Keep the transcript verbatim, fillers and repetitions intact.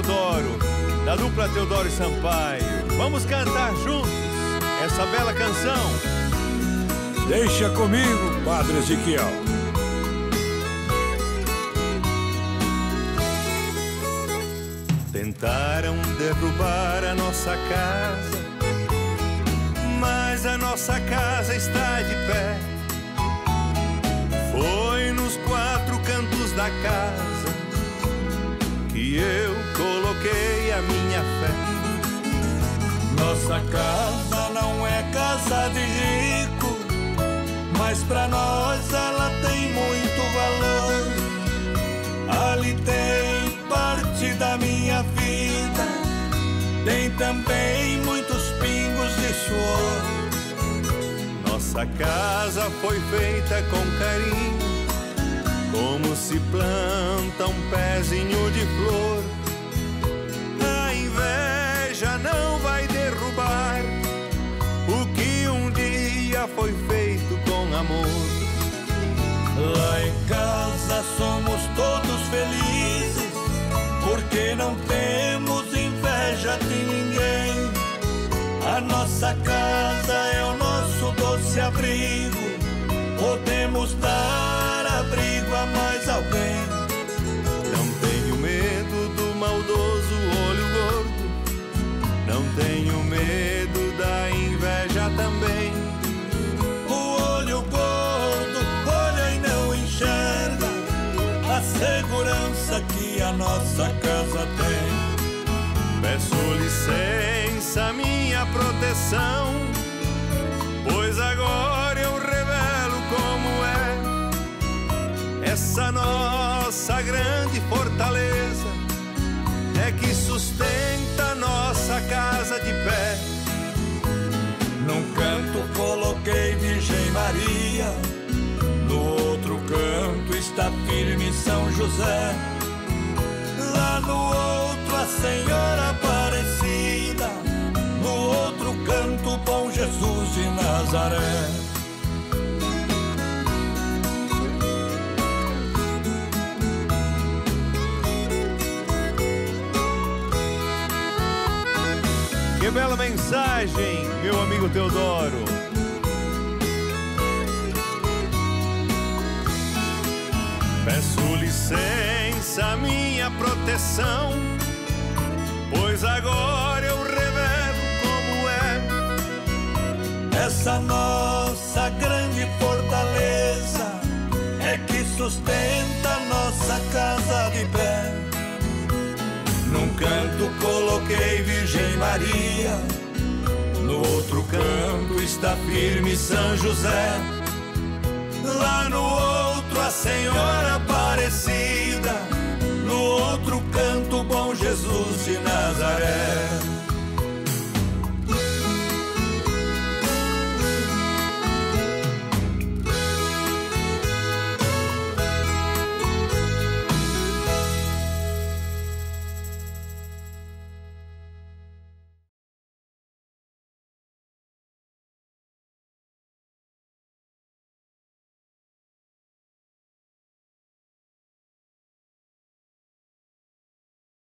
Teodoro, da dupla Teodoro e Sampaio. Vamos cantar juntos essa bela canção. Deixa comigo, Padre Ezequiel. Tentaram derrubar a nossa casa, mas a nossa casa está de pé. Foi nos quatro cantos da casa que eu coloquei a minha fé. Nossa casa não é casa de rico, mas pra nós ela tem muito valor. Ali tem parte da minha vida, tem também muitos pingos de suor. Nossa casa foi feita com carinho, como se planta um pezinho de flor. A inveja não vai derrubar o que um dia foi feito com amor. Lá em casa somos todos felizes, porque não temos inveja de ninguém. A nossa casa é o nosso doce abrigo, podemos dar abrigo a mais alguém. Não tenho medo do maldoso olho gordo, não tenho medo da inveja também. O olho gordo olha e não enxerga a segurança que a nossa casa tem. Peço licença, minha proteção, pois agora eu revelo como é essa nossa grande fortaleza, é que sustenta nossa casa de pé. Num canto coloquei Virgem Maria, no outro canto está firme São José. Lá no outro a Senhora Aparecida, no outro canto Bom Jesus de Nazaré. Que bela mensagem, meu amigo Teodoro. Peço licença, minha proteção, pois agora eu revelo como é essa nossa grande fortaleza, é que sustenta nossa casa de pé. Num canto coloquei Virgem Maria, no outro canto está firme São José. Lá no outro a Senhora Aparecida, no outro canto Bom Jesus de Nazaré.